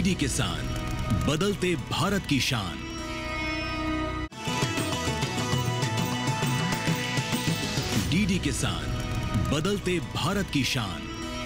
DD किसान, बदलते भारत की शान। डीडी किसान, बदलते भारत की शान।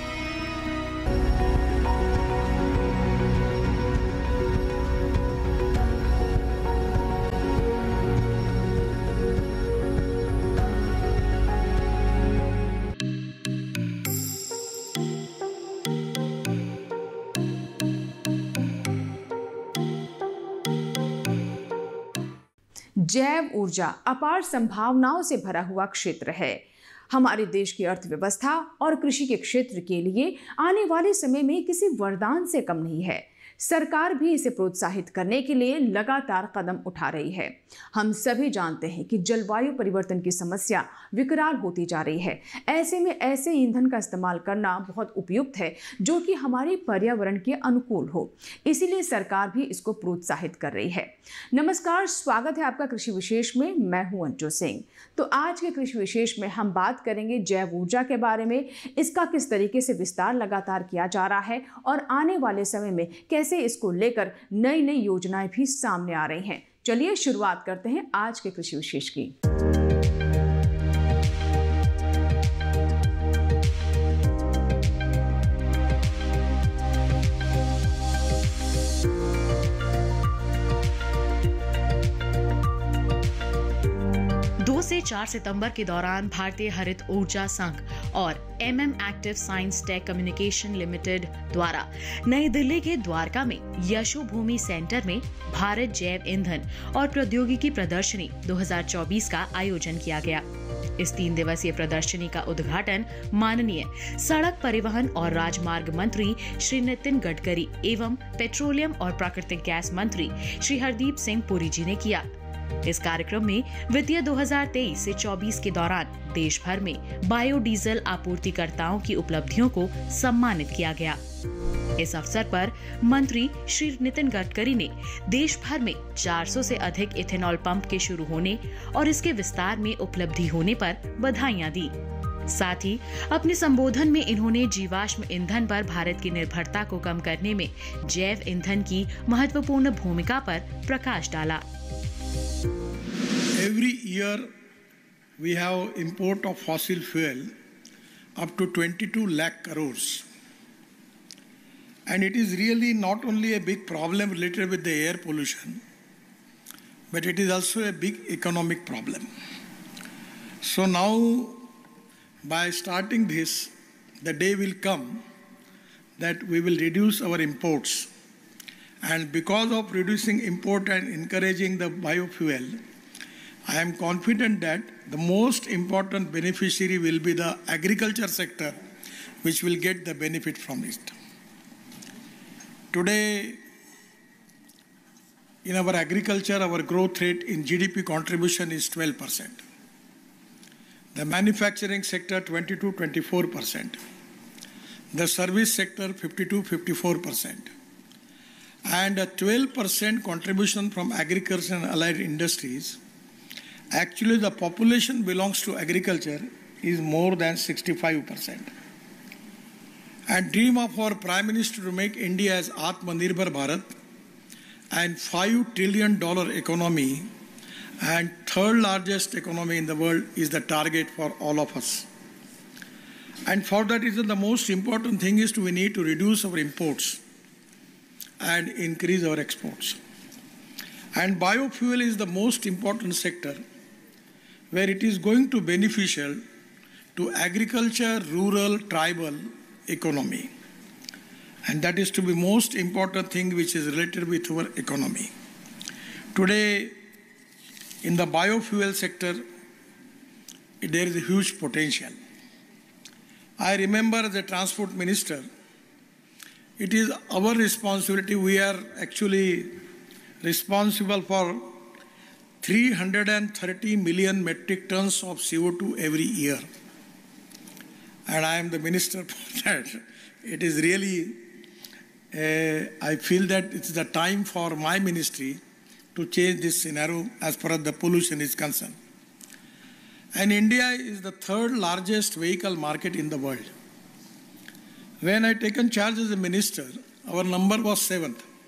जैव ऊर्जा अपार संभावनाओं से भरा हुआ क्षेत्र है। हमारे देश की अर्थव्यवस्था और कृषि के क्षेत्र के लिए आने वाले समय में किसी वरदान से कम नहीं है। सरकार भी इसे प्रोत्साहित करने के लिए लगातार कदम उठा रही है। हम सभी जानते हैं कि जलवायु परिवर्तन की समस्या विकराल होती जा रही है। ऐसे में ऐसे ईंधन का इस्तेमाल करना बहुत उपयुक्त है जो कि हमारे पर्यावरण के अनुकूल हो। इसीलिए सरकार भी इसको प्रोत्साहित कर रही है। नमस्कार, स्वागत है आपका कृषि विशेष में। मैं हूं अंजू सिंह। तो आज के कृषि विशेष में हम बात करेंगे जैव ऊर्जा के बारे में। इसका किस तरीके से विस्तार लगातार किया जा रहा है और आने वाले समय में कैसे इसको लेकर नई नई योजनाएं भी सामने आ रही हैं। चलिए शुरुआत करते हैं आज के कृषि विशेष की। 2 से 4 सितंबर के दौरान भारतीय हरित ऊर्जा संघ और MM active science tech communication limited द्वारा नई दिल्ली के द्वारका में यशोभूमि सेंटर में भारत जैव ईंधन और प्रौद्योगिकी प्रदर्शनी 2024 का आयोजन किया गया। इस 3 दिवसीय प्रदर्शनी का उद्घाटन माननीय सड़क परिवहन और राजमार्ग मंत्री श्री नितिन गडकरी एवं पेट्रोलियम और प्राकृतिक गैस मंत्री श्री हरदीप सिंह पुरी जी ने किया। इस कार्यक्रम में वित्तीय 2023 से 24 के दौरान देश भर में बायोडीजल आपूर्तिकर्ताओं की उपलब्धियों को सम्मानित किया गया। इस अवसर पर मंत्री श्री नितिन गडकरी ने देश भर में 400 से अधिक इथेनॉल पंप के शुरू होने और इसके विस्तार में उपलब्धि होने पर बधाइयां दी। साथ ही अपने संबोधन में इन्होंने जीवाश्म ईंधन पर भारत की निर्भरता को कम करने में जैव ईंधन की महत्वपूर्ण भूमिका पर प्रकाश डाला। Every year we have import of fossil fuel up to 22 lakh crores. And it is really not only a big problem related with the air pollution, but it is also a big economic problem. So now, by starting this, the day will come that we will reduce our imports. And because of reducing import and encouraging the biofuel, I am confident that the most important beneficiary will be the agriculture sector, which will get the benefit from it. Today, in our agriculture, our growth rate in GDP contribution is 12%. The manufacturing sector 22-24%. The service sector 52-54%. And a 12% contribution from agriculture and allied industries. Actually, the population belongs to agriculture is more than 65%. And dream of our Prime Minister to make India as Atmanirbhar Bharat and $5 trillion economy and third largest economy in the world is the target for all of us. And for that reason, the most important thing is we need to reduce our imports and increase our exports. And biofuel is the most important sector where it is going to be beneficial to agriculture, rural, tribal economy. And that is to be most important thing which is related with our economy. Today, in the biofuel sector, there is a huge potential. I remember as a transport minister, it is our responsibility. We are actually responsible for 330 million metric tons of CO2 every year. And I am the minister for that. It is really, I feel that it's the time for my ministry to change this scenario as far as the pollution is concerned. And India is the third largest vehicle market in the world. When I taken charge as a minister, our number was 7th.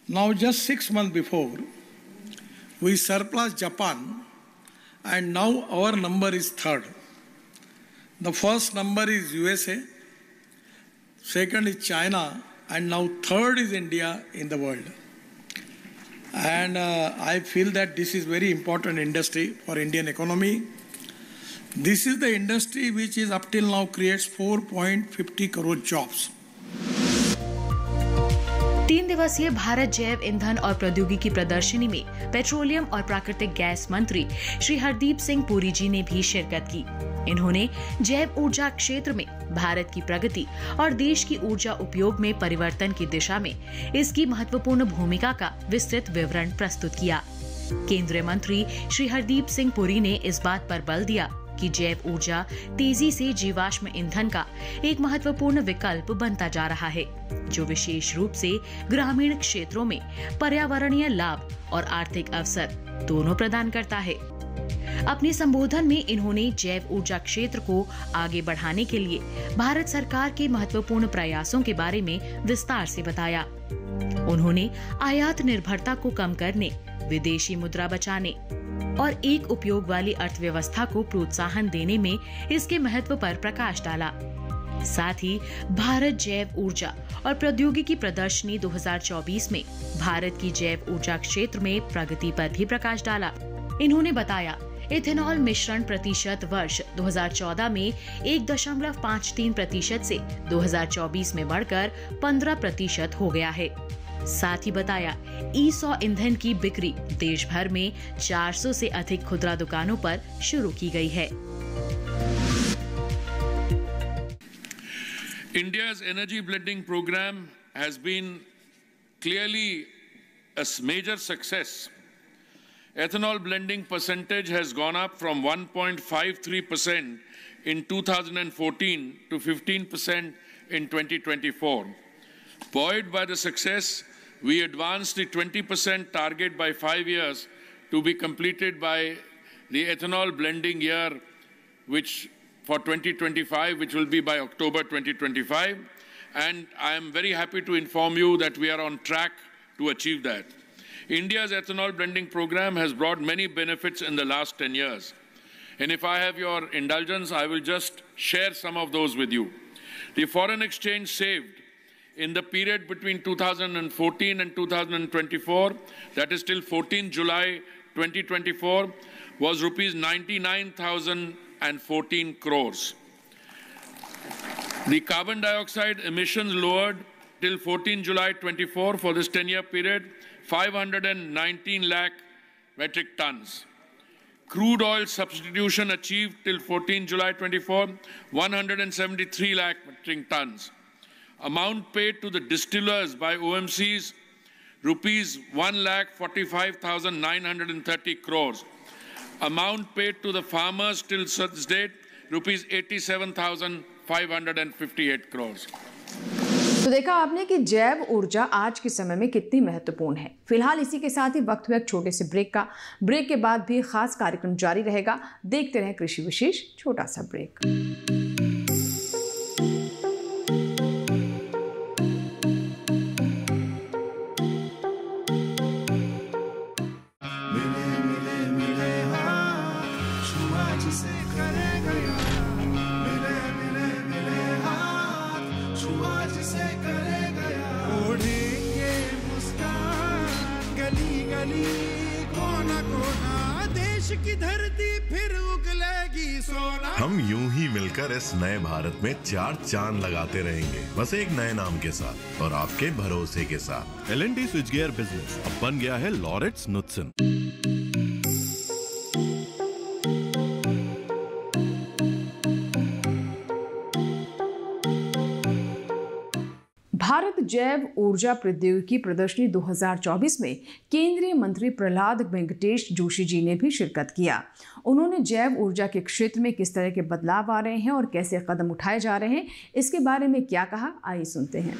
Now, just 6 months before, we surpassed Japan, and now our number is third. The first number is USA, second is China, and now third is India in the world. And I feel that this is very important industry for Indian economy. This is the industry which is up till now creates 4.50 crore jobs. 3 दिवसीय भारत जैव ईंधन और प्रौद्योगिकी प्रदर्शनी में petroleum और प्राकृतिक gas मंत्री श्री हरदीप सिंह पुरी जी ने भी शिरकत की। इन्होंने जैव ऊर्जा क्षेत्र में भारत की प्रगति और देश की ऊर्जा उपयोग में परिवर्तन की दिशा में इसकी महत्वपूर्ण भूमिका का विस्तृत विवरण प्रस्तुत किया। केंद्रीय मंत्री श्री हरदीप सिंह पुरी ने इस बात पर बल दिया कि जैव ऊर्जा तेजी से जीवाश्म ईंधन का एक महत्वपूर्ण विकल्प बनता जा रहा है, जो विशेष रूप से ग्रामीण क्षेत्रों में पर्यावरणीय लाभ और आर्थिक अवसर दोनों प्रदान करता है। अपने संबोधन में इन्होंने जैव ऊर्जा क्षेत्र को आगे बढ़ाने के लिए भारत सरकार के महत्वपूर्ण प्रयासों के बारे में विस्तार से बताया। उन्होंने आयात निर्भरता को कम करने, विदेशी मुद्रा बचाने और एक उपयोग वाली अर्थव्यवस्था को प्रोत्साहन देने में इसके महत्व पर प्रकाश डाला। साथ ही भारत जैव ऊर्जा और प्रौद्योगिकी प्रदर्शनी 2024 में भारत की जैव ऊर्जा क्षेत्र में प्रगति पर भी प्रकाश डाला। इन्होंने बताया, इथेनॉल मिश्रण प्रतिशत वर्ष 2014 में 1.53% से 2024 में बढ़कर 15% हो गया है। साथ ही बताया, ई100 ईंधन की बिक्री देश भर में 400 से अधिक खुदरा दुकानों पर शुरू की गई है। India's energy blending program has been clearly a major success. Ethanol blending percentage has gone up from 1.53% in 2014 to 15% in 2024. Buoyed by the success, we advanced the 20% target by 5 years to be completed by the ethanol blending year, which for 2025, which will be by October 2025. And I am very happy to inform you that we are on track to achieve that. India's ethanol blending program has brought many benefits in the last 10 years. And if I have your indulgence, I will just share some of those with you. The foreign exchange saved in the period between 2014 and 2024, that is till 14 July 2024, was rupees 99,014 crores. The carbon dioxide emissions lowered till 14 July 24 for this 10-year period, 519 lakh metric tons. Crude oil substitution achieved till 14 July 24, 173 lakh metric tons. Amount paid to the distillers by OMCs, rupees 1,45,930 crores. Amount paid to the farmers till such date, rupees 87,558 crores. तो देखा आपने कि जैव ऊर्जा आज के समय में कितनी महत्वपूर्ण है। फिलहाल इसी के साथ ही वक्त हुआ एक छोटे से ब्रेक का। ब्रेक के बाद भी खास कार्यक्रम जारी रहेगा। देखते रहें कृषि विशेष, छोटा सा ब्रेक। की धरती फिर उगलेगी सोना। हम यूं ही मिलकर इस नए भारत में 4 चांद लगाते रहेंगे, बस एक नए नाम के साथ और आपके भरोसे के साथ। L&T स्विच गियर बिजनेस अब बन गया है लॉरेट्स नुत्सन। भारत जैव ऊर्जा प्रौद्योगिकी प्रदर्शनी 2024 में केंद्रीय मंत्री प्रहलाद वेंकटेश जोशी जी ने भी शिरकत किया। उन्होंने जैव ऊर्जा के क्षेत्र में किस तरह के बदलाव आ रहे हैं और कैसे कदम उठाए जा रहे हैं, इसके बारे में क्या कहा, आइए सुनते हैं।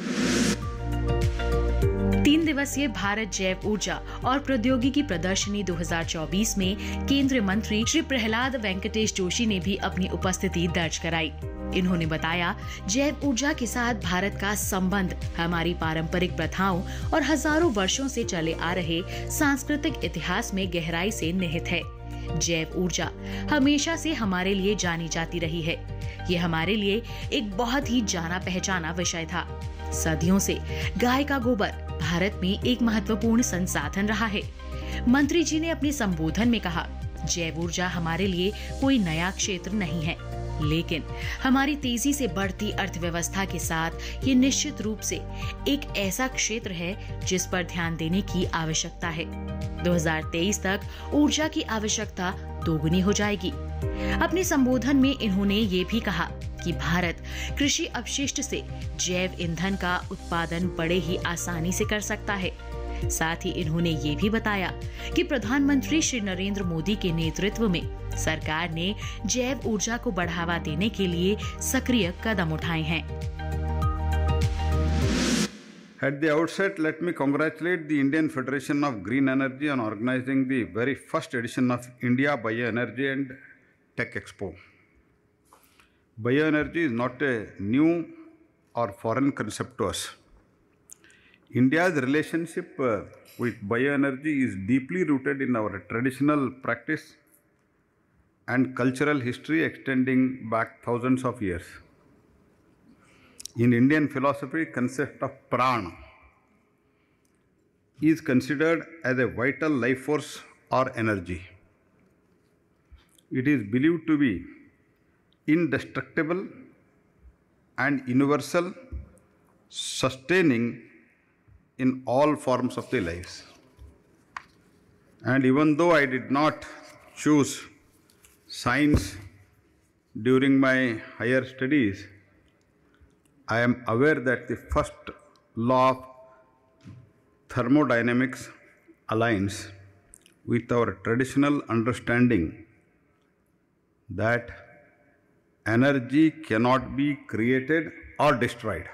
3 दिवसीय भारत जैव ऊर्जा और प्रौद्योगिकी प्रदर्शनी 2024 में केंद्रीय मंत्री श्री प्रहलाद वेंकटेश जोशी ने भी अपनी उपस्थिति दर्ज कराई। इन्होंने बताया, जैव ऊर्जा के साथ भारत का संबंध हमारी पारंपरिक प्रथाओं और हजारों वर्षों से चले आ रहे सांस्कृतिक इतिहास में गहराई से निहित है। जैव ऊर्जा हमेशा से हमारे लिए जानी जाती रही है। ये हमारे लिए एक बहुत ही जाना पहचाना विषय था। सदियों से गाय का गोबर भारत में एक महत्वपूर्ण संसाधन रहा है। मंत्री जी ने अपने संबोधन में कहा, जैव ऊर्जा हमारे लिए कोई नया क्षेत्र नहीं है, लेकिन हमारी तेजी से बढ़ती अर्थव्यवस्था के साथ ये निश्चित रूप से एक ऐसा क्षेत्र है जिस पर ध्यान देने की आवश्यकता है। 2023 तक ऊर्जा की आवश्यकता दोगुनी हो जाएगी। अपने संबोधन में इन्होंने ये भी कहा कि भारत कृषि अपशिष्ट से जैव ईंधन का उत्पादन बड़े ही आसानी से कर सकता है। साथ ही इन्होंने ये भी बताया कि प्रधानमंत्री श्री नरेंद्र मोदी के नेतृत्व में सरकार ने जैव ऊर्जा को बढ़ावा देने के लिए सक्रिय कदम उठाए हैं। At the outset, let me congratulate the Indian Federation of Green Energy on organizing the very first edition of India Bioenergy and Tech Expo. Bioenergy is not a new or foreign concept to us. India's relationship with bioenergy is deeply rooted in our traditional practice and cultural history extending back thousands of years. In Indian philosophy, concept of prana is considered as a vital life force or energy. It is believed to be indestructible and universal, sustaining in all forms of their lives. And even though I did not choose science during my higher studies, I am aware that the first law of thermodynamics aligns with our traditional understanding that energy cannot be created or destroyed,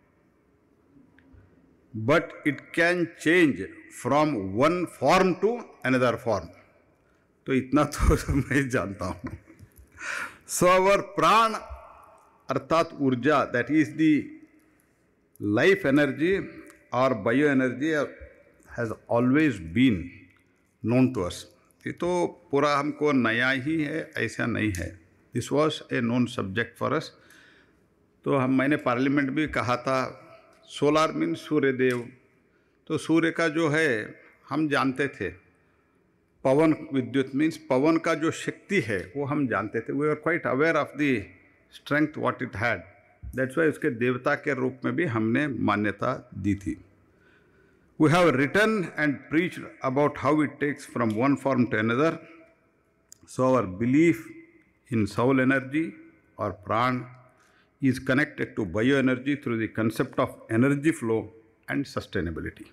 but it can change from one form to another form. तो इतना तो मैं जानता हूँ. So our प्राण अर्थात ऊर्जा, that is the life energy or bioenergy, has always been known to us. ये तो पूरा हमको नया ही है, ऐसा नहीं है. This was a known subject for us. तो मैंने पार्लियामेंट भी कहा था, सोलार मीन्स सूर्य देव. तो सूर्य का जो है हम जानते थे, पवन विद्युत मीन्स पवन का जो शक्ति है वो हम जानते थे. We are quite aware of the strength what it had. That's why उसके देवता के रूप में भी हमने मान्यता दी थी. We have written and preached about how it takes from one form to another. So our belief in soul energy or prana is connected to bioenergy through the concept of energy flow and sustainability.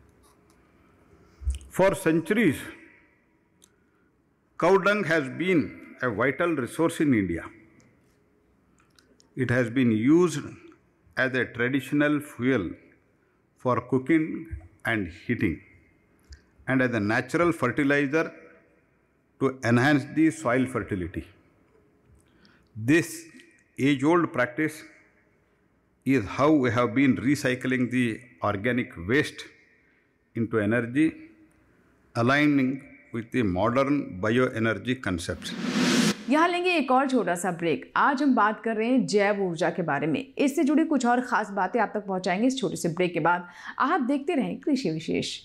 For centuries, cow dung has been a vital resource in India. It has been used as a traditional fuel for cooking and heating, and as a natural fertilizer to enhance the soil fertility. This age-old practice is how we have been recycling the organic waste into energy, aligning with the modern bioenergy concepts. यहाँ लेंगे एक और छोटा सा break. आज हम बात कर रहे हैं जैव ऊर्जा के बारे में. इससे जुड़ी कुछ और खास बातें आप तक पहुंचाएंगे इस छोटे से ब्रेक के बाद. आप देखते रहें कृषि विशेष.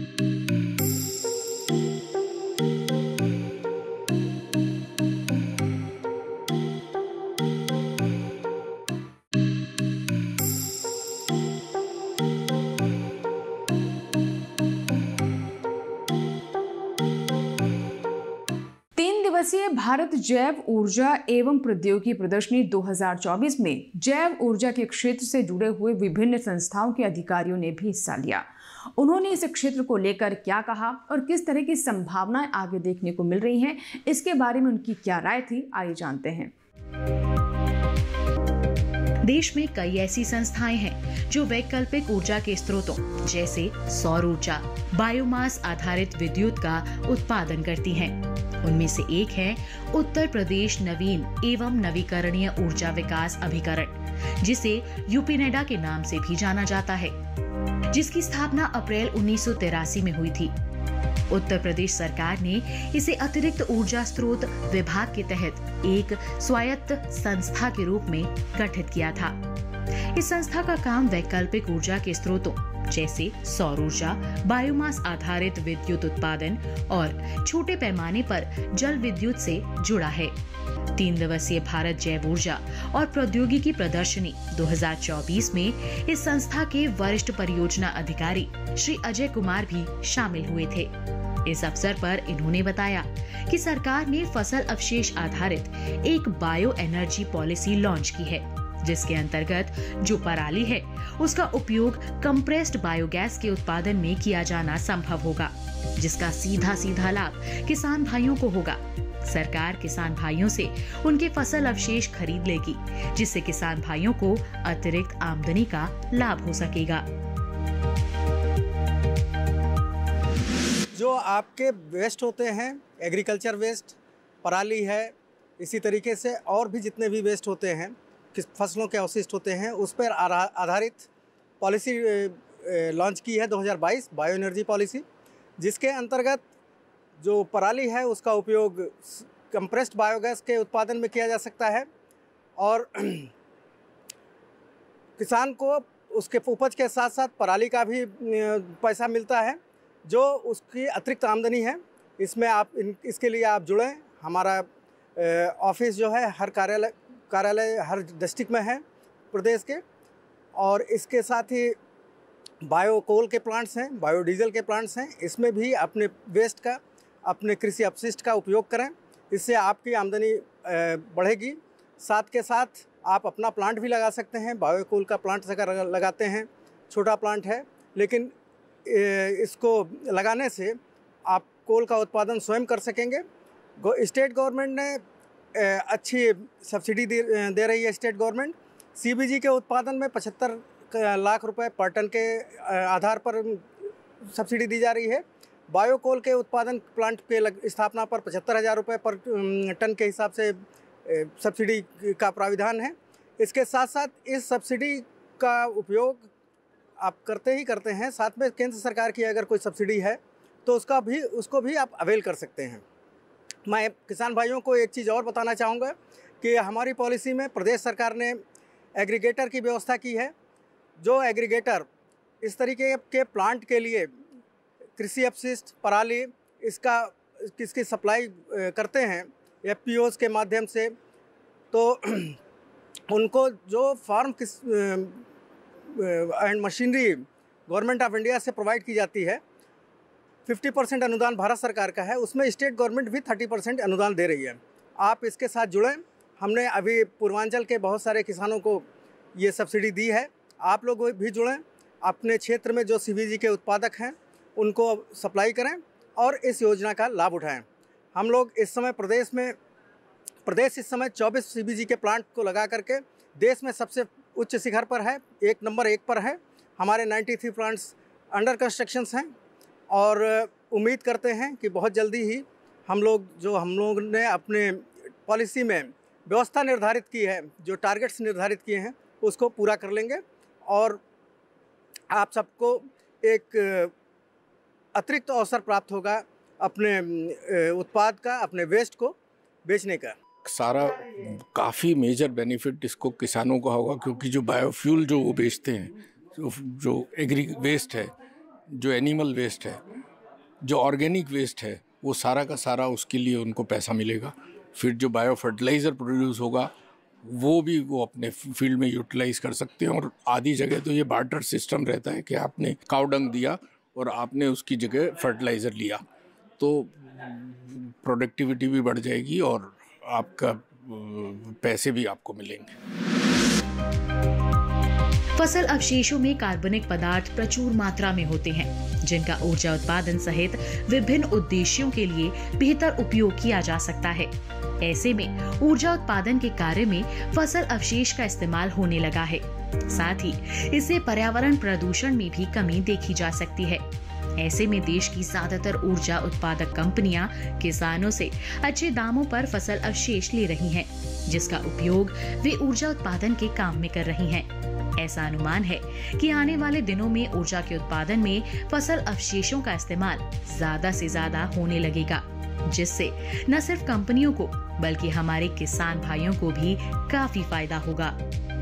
3 दिवसीय भारत जैव ऊर्जा एवं प्रौद्योगिकी प्रदर्शनी 2024 में जैव ऊर्जा के क्षेत्र से जुड़े हुए विभिन्न संस्थाओं के अधिकारियों ने भी हिस्सा लिया. उन्होंने इस क्षेत्र को लेकर क्या कहा और किस तरह की संभावनाएं आगे देखने को मिल रही हैं, इसके बारे में उनकी क्या राय थी, आइए जानते हैं. देश में कई ऐसी संस्थाएं हैं जो वैकल्पिक ऊर्जा के स्रोतों जैसे सौर ऊर्जा, बायोमास आधारित विद्युत का उत्पादन करती हैं। उनमें से एक है उत्तर प्रदेश नवीन एवं नवीकरणीय ऊर्जा विकास अभिकरण, जिसे यूपीनेडा के नाम से भी जाना जाता है, जिसकी स्थापना अप्रैल 1983 में हुई थी। उत्तर प्रदेश सरकार ने इसे अतिरिक्त ऊर्जा स्रोत विभाग के तहत एक स्वायत्त संस्था के रूप में गठित किया था। इस संस्था का काम वैकल्पिक ऊर्जा के स्रोतों जैसे सौर ऊर्जा, बायोमास आधारित विद्युत उत्पादन और छोटे पैमाने पर जल विद्युत से जुड़ा है। 3 दिवसीय भारत जैव ऊर्जा और प्रौद्योगिकी प्रदर्शनी 2024 में इस संस्था के वरिष्ठ परियोजना अधिकारी श्री अजय कुमार भी शामिल हुए थे। इस अवसर पर इन्होंने बताया कि सरकार ने फसल अवशेष आधारित एक बायो एनर्जी पॉलिसी लॉन्च की है, जिसके अंतर्गत जो पराली है उसका उपयोग कंप्रेस्ड बायोगैस के उत्पादन में किया जाना संभव होगा, जिसका सीधा लाभ किसान भाइयों को होगा। सरकार किसान भाइयों से उनके फसल अवशेष खरीद लेगी, जिससे किसान भाइयों को अतिरिक्त आमदनी का लाभ हो सकेगा। जो आपके वेस्ट होते हैं, एग्रीकल्चर वेस्ट, पराली है, इसी तरीके से और भी जितने भी वेस्ट होते हैं, किस फसलों के अवशिष्ट होते हैं, उस पर आधारित पॉलिसी लॉन्च की है 2022 बायो एनर्जी पॉलिसी, जिसके अंतर्गत जो पराली है उसका उपयोग कंप्रेस्ड बायोगैस के उत्पादन में किया जा सकता है और किसान को उसके उपज के साथ साथ पराली का भी पैसा मिलता है, जो उसकी अतिरिक्त आमदनी है। इसमें आप इसके लिए आप जुड़ें। हमारा ऑफिस जो है हर कार्यालय हर डिस्ट्रिक्ट में है प्रदेश के, और इसके साथ ही बायो कोल के प्लांट्स हैं, बायोडीजल के प्लांट्स हैं। इसमें भी अपने वेस्ट का, अपने कृषि अपशिष्ट का उपयोग करें, इससे आपकी आमदनी बढ़ेगी। साथ के साथ आप अपना प्लांट भी लगा सकते हैं। बायो कोल का प्लांट अगर लगाते हैं, छोटा प्लांट है, लेकिन इसको लगाने से आप कोल का उत्पादन स्वयं कर सकेंगे। स्टेट गवर्नमेंट ने अच्छी सब्सिडी दे रही है। स्टेट गवर्नमेंट सीबीजी के उत्पादन में 75 लाख रुपए पर टन के आधार पर सब्सिडी दी जा रही है। बायोकोल के उत्पादन प्लांट के स्थापना पर 75,000 रुपये पर टन के हिसाब से सब्सिडी का प्राविधान है। इसके साथ साथ इस सब्सिडी का उपयोग आप करते हैं, साथ में केंद्र सरकार की अगर कोई सब्सिडी है तो उसको भी आप अवेल कर सकते हैं। मैं किसान भाइयों को एक चीज़ और बताना चाहूँगा कि हमारी पॉलिसी में प्रदेश सरकार ने एग्रीगेटर की व्यवस्था की है। जो एग्रीगेटर इस तरीके के प्लांट के लिए कृषि अपशिष्ट, पराली इसकी सप्लाई करते हैं एफपीओज़ के माध्यम से, तो उनको जो farm and machinery government of India से प्रोवाइड की जाती है, 50% अनुदान भारत सरकार का है, उसमें स्टेट गवर्नमेंट भी 30% अनुदान दे रही है। आप इसके साथ जुड़ें। हमने अभी पूर्वांचल के बहुत सारे किसानों को ये सब्सिडी दी है। आप लोग भी जुड़ें, अपने क्षेत्र में जो सीबीजी के उत्पादक हैं उनको सप्लाई करें और इस योजना का लाभ उठाएं। हम लोग इस समय प्रदेश इस समय 24 सीबीजी के प्लांट को लगा करके देश में सबसे उच्च शिखर पर है, नंबर 1 पर है। हमारे 93 प्लांट्स अंडर कंस्ट्रक्शंस हैं और उम्मीद करते हैं कि बहुत जल्दी ही हम लोग ने अपने पॉलिसी में व्यवस्था निर्धारित की है, जो टारगेट्स निर्धारित किए हैं उसको पूरा कर लेंगे और आप सबको एक अतिरिक्त अवसर प्राप्त होगा अपने उत्पाद का, अपने वेस्ट को बेचने का। सारा काफ़ी मेजर बेनिफिट इसको किसानों का होगा, क्योंकि जो बायोफ्यूल जो वो बेचते हैं, जो एग्री वेस्ट है, जो एनिमल वेस्ट है, जो ऑर्गेनिक वेस्ट है, वो सारा का सारा उसके लिए उनको पैसा मिलेगा। फिर जो बायो फर्टिलाइज़र प्रोड्यूस होगा वो अपने फील्ड में यूटिलाइज कर सकते हैं। और आधी जगह तो ये बार्टर सिस्टम रहता है कि आपने काऊ डंग दिया और आपने उसकी जगह फर्टिलाइज़र लिया, तो प्रोडक्टिविटी भी बढ़ जाएगी और आपका पैसे भी आपको मिलेंगे। फसल अवशेषों में कार्बनिक पदार्थ प्रचुर मात्रा में होते हैं, जिनका ऊर्जा उत्पादन सहित विभिन्न उद्देश्यों के लिए बेहतर उपयोग किया जा सकता है। ऐसे में ऊर्जा उत्पादन के कार्य में फसल अवशेष का इस्तेमाल होने लगा है। साथ ही इससे पर्यावरण प्रदूषण में भी कमी देखी जा सकती है। ऐसे में देश की ज्यादातर ऊर्जा उत्पादक कंपनियां किसानों से अच्छे दामों पर फसल अवशेष ले रही हैं, जिसका उपयोग वे ऊर्जा उत्पादन के काम में कर रही हैं। ऐसा अनुमान है कि आने वाले दिनों में ऊर्जा के उत्पादन में फसल अवशेषों का इस्तेमाल ज्यादा से ज्यादा होने लगेगा, जिससे न सिर्फ कंपनियों को बल्कि हमारे किसान भाइयों को भी काफी फायदा होगा।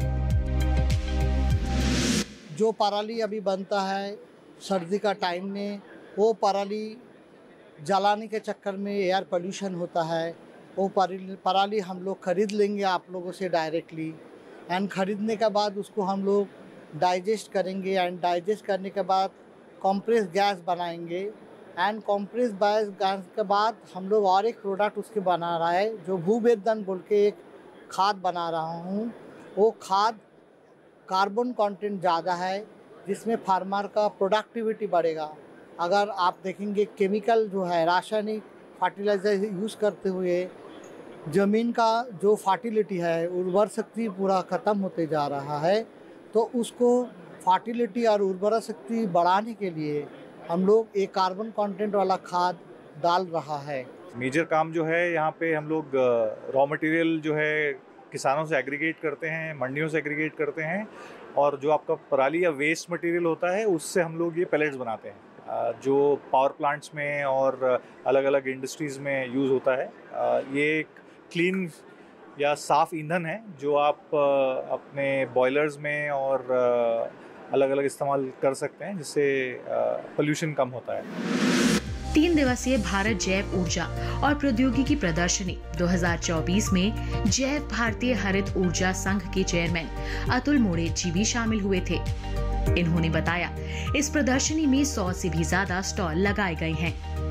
जो पराली अभी बनता है सर्दी का टाइम में, वो पराली जलाने के चक्कर में एयर पोल्यूशन होता है। वो पराली हम लोग खरीद लेंगे आप लोगों से डायरेक्टली, एंड ख़रीदने के बाद उसको हम लोग डाइजेस्ट करेंगे, एंड डाइजेस्ट करने के बाद कंप्रेस गैस बनाएंगे, एंड कंप्रेस गैस के बाद हम लोग और एक प्रोडक्ट उसके बना रहा है जो भूवेदन बोल के एक खाद बना रहा हूँ। वो खाद कार्बन कंटेंट ज़्यादा है, जिसमें फार्मर का प्रोडक्टिविटी बढ़ेगा। अगर आप देखेंगे केमिकल जो है रासायनिक फर्टिलाइज़र यूज़ करते हुए ज़मीन का जो फर्टिलिटी है, उर्वर शक्ति पूरा ख़त्म होते जा रहा है। तो उसको फर्टिलिटी और उर्वरा शक्ति बढ़ाने के लिए हम लोग एक कार्बन कंटेंट वाला खाद डाल रहा है। मेजर काम जो है यहाँ पे हम लोग रॉ मटेरियल जो है किसानों से एग्रीगेट करते हैं, मंडियों से एग्रीगेट करते हैं, और जो आपका पराली या वेस्ट मटेरियल होता है उससे हम लोग ये पैलेट्स बनाते हैं, जो पावर प्लांट्स में और अलग अलग इंडस्ट्रीज़ में यूज़ होता है। ये एक क्लीन या साफ़ ईंधन है जो आप अपने बॉयलर्स में और अलग अलग इस्तेमाल कर सकते हैं, जिससे पोल्यूशन कम होता है। 3 दिवसीय भारत जैव ऊर्जा और प्रौद्योगिकी प्रदर्शनी 2024 में जैव भारतीय हरित ऊर्जा संघ के चेयरमैन अतुल मोड़े जी भी शामिल हुए थे। इन्होंने बताया, इस प्रदर्शनी में 100 से भी ज्यादा स्टॉल लगाए गए हैं,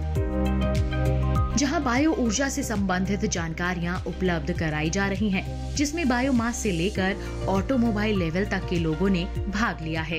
जहां बायो ऊर्जा से संबंधित जानकारियां उपलब्ध कराई जा रही हैं, जिसमें बायोमास से लेकर ऑटोमोबाइल लेवल तक के लोगों ने भाग लिया है।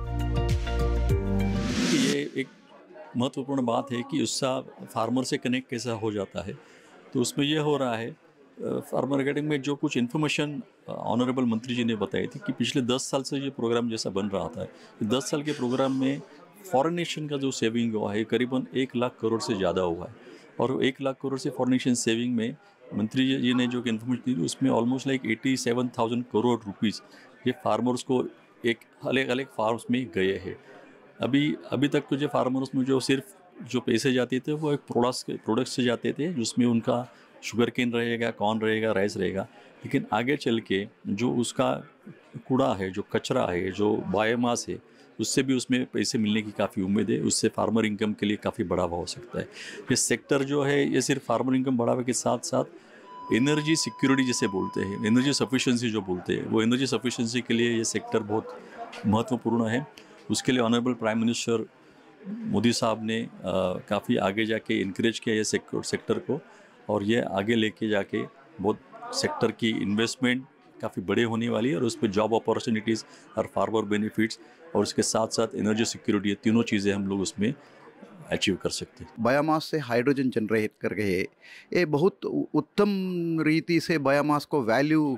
ये एक महत्वपूर्ण बात है कि उसका फार्मर से कनेक्ट कैसा हो जाता है। तो उसमें यह हो रहा है, फार्मर मार्केटिंग में जो कुछ इन्फॉर्मेशन ऑनरेबल मंत्री जी ने बताई थी कि पिछले 10 साल से ये प्रोग्राम जैसा बन रहा था, 10 साल के प्रोग्राम में फॉरेन नेशन का जो सेविंग हुआ है करीबन 1 लाख करोड़ से ज़्यादा हुआ है। और 1 लाख करोड़ से फॉरेन नेशन सेविंग में मंत्री जी ने जो इन्फॉर्मेशन दी उसमें ऑलमोस्ट लाइक 87,000 करोड़ रुपीज़ ये फार्मर्स को एक अलग अलग फार्म्स में गए हैं। अभी तक तो जो फार्मर्स में जो सिर्फ जो पैसे जाते थे वो एक प्रोडक्ट्स से जाते थे, जिसमें उनका शुगर केन रहेगा, कॉर्न रहेगा, राइस रहेगा। लेकिन आगे चल के जो उसका कूड़ा है, जो कचरा है, जो बायोमास है, उससे भी उसमें पैसे मिलने की काफ़ी उम्मीद है। उससे फार्मर इनकम के लिए काफ़ी बढ़ावा हो सकता है। ये सेक्टर जो है ये सिर्फ फार्मर इनकम बढ़ावे के साथ साथ एनर्जी सिक्योरिटी जिसे बोलते हैं, एनर्जी सफिशिएंसी जो बोलते हैं, वो एनर्जी सफिशिएंसी के लिए ये सेक्टर बहुत महत्वपूर्ण है। उसके लिए ऑनरेबल प्राइम मिनिस्टर मोदी साहब ने काफ़ी आगे जाके इनकरेज किया ये सेक्टर को, और ये आगे लेके जाके बहुत सेक्टर की इन्वेस्टमेंट काफ़ी बड़े होने वाली है, और उस पर जॉब अपॉर्चुनिटीज़ और फार्मर बेनिफिट्स और उसके साथ साथ एनर्जी सिक्योरिटी, ये तीनों चीज़ें हम लोग उसमें अचीव कर सकते हैं। बायोमास से हाइड्रोजन जनरेट करके ये बहुत उत्तम रीति से बायोमास को वैल्यू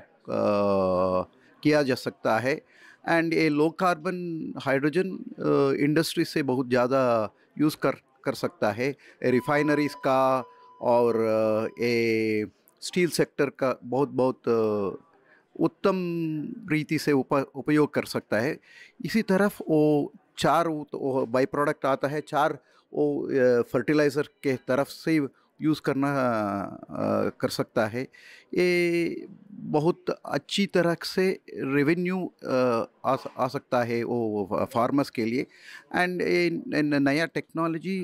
किया जा सकता है। एंड ये लो कार्बन हाइड्रोजन इंडस्ट्री से बहुत ज़्यादा यूज़ कर सकता है। रिफाइनरीज़ का और ये स्टील सेक्टर का बहुत उत्तम रीति से उपयोग कर सकता है। इसी तरफ वो 4 बाई प्रोडक्ट आता है, 4 वो फर्टिलाइज़र के तरफ से यूज़ करना कर सकता है। ये बहुत अच्छी तरह से रेवेन्यू आ सकता है वो फार्मर्स के लिए। एंड ये नया टेक्नोलॉजी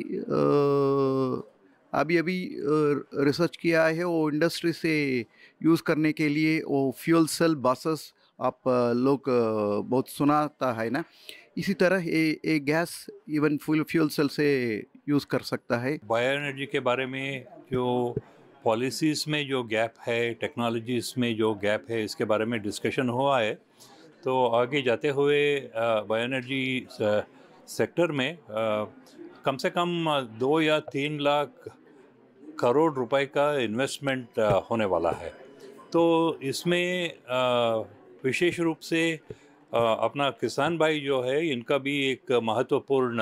अभी रिसर्च किया है वो इंडस्ट्री से यूज़ करने के लिए। वो फ्यूल सेल बसेस आप लोग बहुत सुनाता है ना, इसी तरह ये gas even full fuel cell से यूज़ कर सकता है। बायो एनर्जी के बारे में जो पॉलिसीज़ में जो गैप है, टेक्नोलॉजीज़ में जो गैप है, इसके बारे में डिस्कशन हुआ है। तो आगे जाते हुए बायो एनर्जी सेक्टर में कम से कम 2 या 3 लाख करोड़ रुपए का इन्वेस्टमेंट होने वाला है। तो इसमें विशेष रूप से अपना किसान भाई जो है इनका भी एक महत्वपूर्ण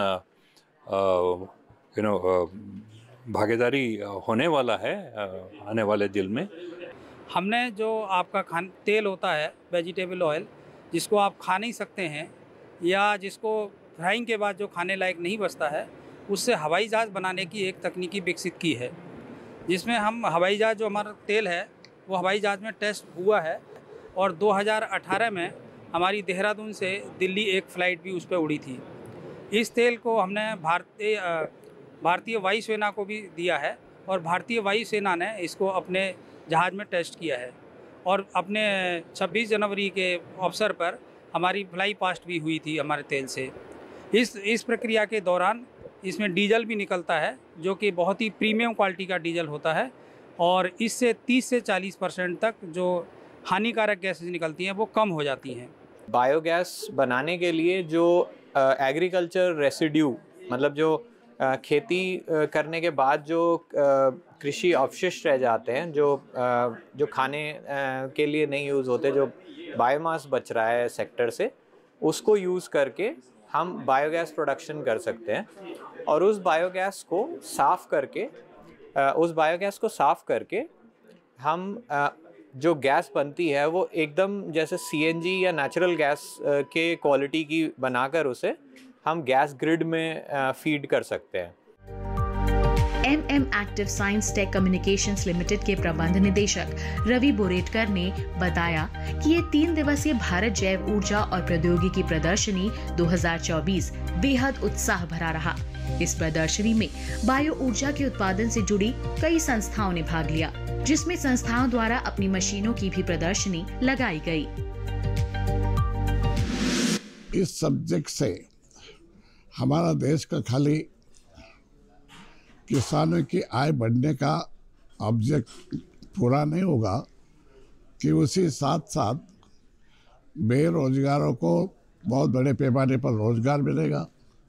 भागीदारी होने वाला है आने वाले दिन में। हमने जो आपका तेल होता है वेजिटेबल ऑयल, जिसको आप खा नहीं सकते हैं या जिसको फ्राइंग के बाद जो खाने लायक नहीं बचता है, उससे हवाई जहाज़ बनाने की एक तकनीकी विकसित की है, जिसमें हम हवाई जहाज़ जो हमारा तेल है वो हवाई जहाज़ में टेस्ट हुआ है और 2018 में हमारी देहरादून से दिल्ली एक फ़्लाइट भी उस पर उड़ी थी। इस तेल को हमने भारतीय वायुसेना को भी दिया है और भारतीय वायुसेना ने इसको अपने जहाज़ में टेस्ट किया है और अपने 26 जनवरी के अवसर पर हमारी फ्लाई पास्ट भी हुई थी हमारे तेल से। इस प्रक्रिया के दौरान इसमें डीजल भी निकलता है जो कि बहुत ही प्रीमियम क्वालिटी का डीजल होता है और इससे 30 से 40% तक जो हानिकारक गैसेज निकलती हैं वो कम हो जाती हैं। बायोगैस बनाने के लिए जो एग्रीकल्चर रेसिड्यू, मतलब जो खेती करने के बाद जो कृषि अवशिष्ट रह जाते हैं, जो खाने के लिए नहीं यूज़ होते, जो बायोमास बच रहा है सेक्टर से, उसको यूज़ करके हम बायोगैस प्रोडक्शन कर सकते हैं और उस बायोगैस को साफ़ करके हम जो गैस बनती है वो एकदम जैसे सीएनजी या नेचुरल गैस के क्वालिटी की बनाकर उसे हम गैस ग्रिड में फीड कर सकते हैं। MM active science tech communications limited के प्रबंध निदेशक रवि बोरेटकर ने बताया कि ये 3 दिवसीय भारत जैव ऊर्जा और प्रौद्योगिकी प्रदर्शनी 2024 बेहद उत्साह भरा रहा। इस प्रदर्शनी में बायो ऊर्जा के उत्पादन से जुड़ी कई संस्थाओं ने भाग लिया, जिसमें संस्थाओं द्वारा अपनी मशीनों की भी प्रदर्शनी लगाई गई। इस सब्जेक्ट से हमारा देश का खाली किसानों की आय बढ़ने का ऑब्जेक्ट पूरा नहीं होगा कि उसी साथ साथ बेरोजगारों को बहुत बड़े पैमाने पर रोजगार मिलेगा,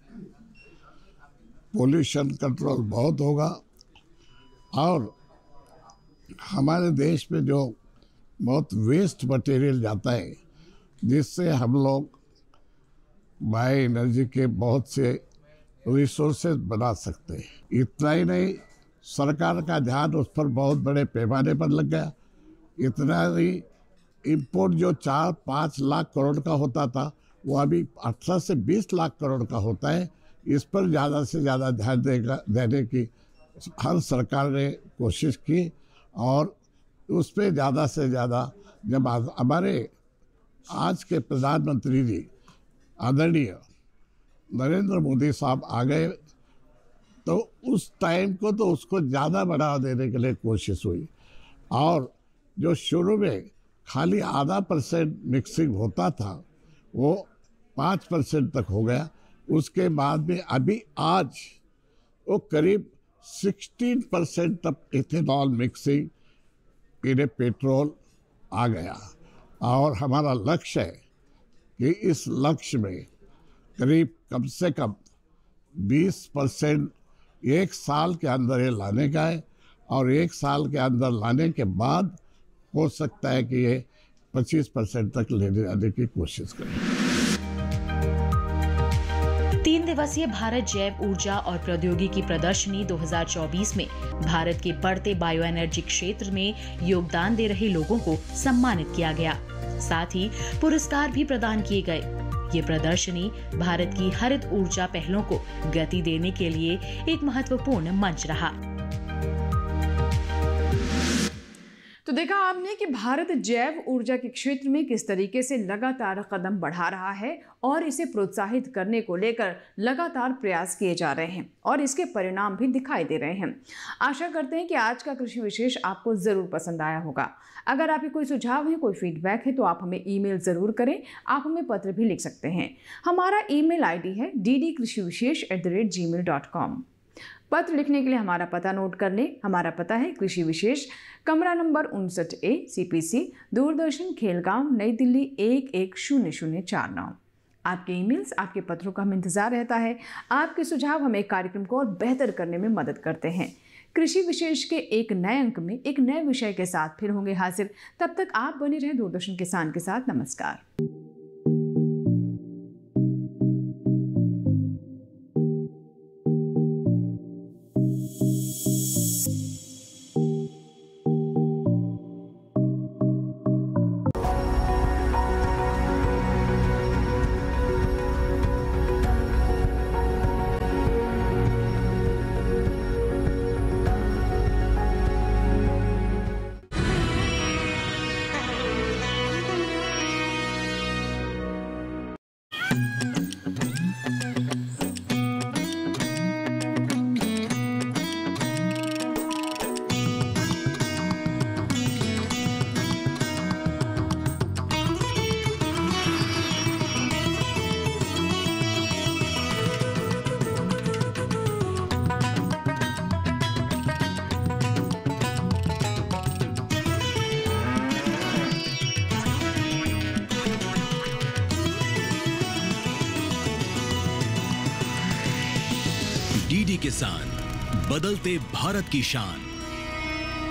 पोल्यूशन कंट्रोल बहुत होगा और हमारे देश में जो बहुत वेस्ट मटेरियल जाता है जिससे हम लोग बायो एनर्जी के बहुत से रिसोर्सेज बना सकते हैं। इतना ही नहीं, सरकार का ध्यान उस पर बहुत बड़े पैमाने पर लग गया। इतना ही, इंपोर्ट जो 4-5 लाख करोड़ का होता था वो अभी 18 से 20 लाख करोड़ का होता है। इस पर ज़्यादा से ज़्यादा ध्यान देने की हर सरकार ने कोशिश की और उस पर ज़्यादा से ज़्यादा जब हमारे आज के प्रधानमंत्री जी आदरणीय नरेंद्र मोदी साहब आ गए तो उस टाइम को तो उसको ज़्यादा बढ़ावा देने के लिए कोशिश हुई और जो शुरू में खाली 0.5% मिक्सिंग होता था वो 5% तक हो गया। उसके बाद में अभी आज वो करीब 16% तक इथेनॉल मिक्सिंग इन पेट्रोल आ गया और हमारा लक्ष्य है कि इस लक्ष्य में करीब कम से कम 20% 1 साल के अंदर ये लाने का है और 1 साल के अंदर लाने के बाद हो सकता है कि ये 25% तक लेने जाने की कोशिश करें। 3 दिवसीय भारत जैव ऊर्जा और प्रौद्योगिकी प्रदर्शनी 2024 में भारत के बढ़ते बायो एनर्जी क्षेत्र में योगदान दे रहे लोगों को सम्मानित किया गया। साथ ही पुरस्कार भी प्रदान किए गए। ये प्रदर्शनी भारत की हरित ऊर्जा पहलों को गति देने के लिए एक महत्वपूर्ण मंच रहा। तो देखा आपने कि भारत जैव ऊर्जा के क्षेत्र में किस तरीके से लगातार कदम बढ़ा रहा है और इसे प्रोत्साहित करने को लेकर लगातार प्रयास किए जा रहे हैं और इसके परिणाम भी दिखाई दे रहे हैं। आशा करते हैं कि आज का कृषि विशेष आपको ज़रूर पसंद आया होगा। अगर आपके कोई सुझाव है, कोई फीडबैक है तो आप हमें ईमेल ज़रूर करें। आप हमें पत्र भी लिख सकते हैं। हमारा ईमेल आईडी है ddkrishivishesh@gmail.com। पत्र लिखने के लिए हमारा पता नोट कर लें। हमारा पता है कृषि विशेष, कमरा number 59A, CPC, Doordarshan, Khelgaon, नई दिल्ली 110049। आपके ईमेल्स, आपके पत्रों का हमें इंतजार रहता है। आपके सुझाव हमें कार्यक्रम को और बेहतर करने में मदद करते हैं। कृषि विशेष के एक नए अंक में एक नए विषय के साथ फिर होंगे हाजिर। तब तक आप बने रहें दूरदर्शन किसान के साथ। नमस्कार। डीडी किसान, बदलते भारत की शान।